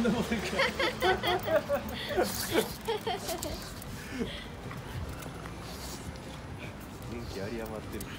でもないから元気あり余ってるし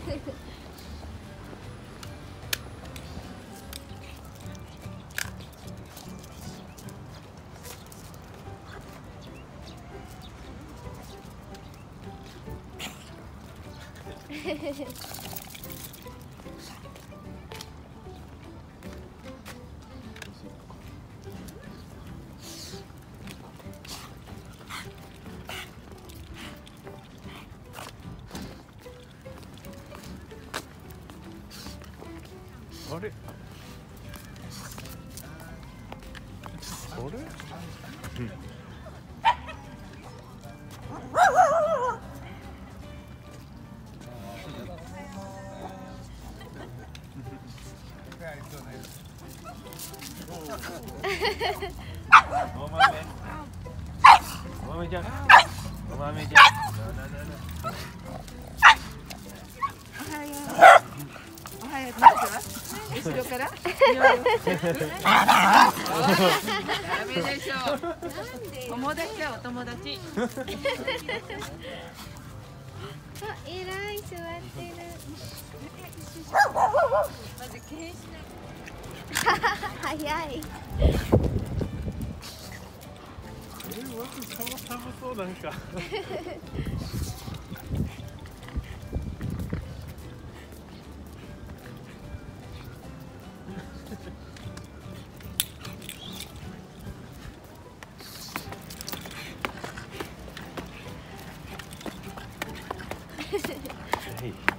あれ？あれ？うん。お豆ちゃん、お豆ちゃん。 おはようございます。後ろから。ダメでしょう。友達はお友達。 あ、偉い、座ってる。 まず検視早い。 寒そうなんか。Hey.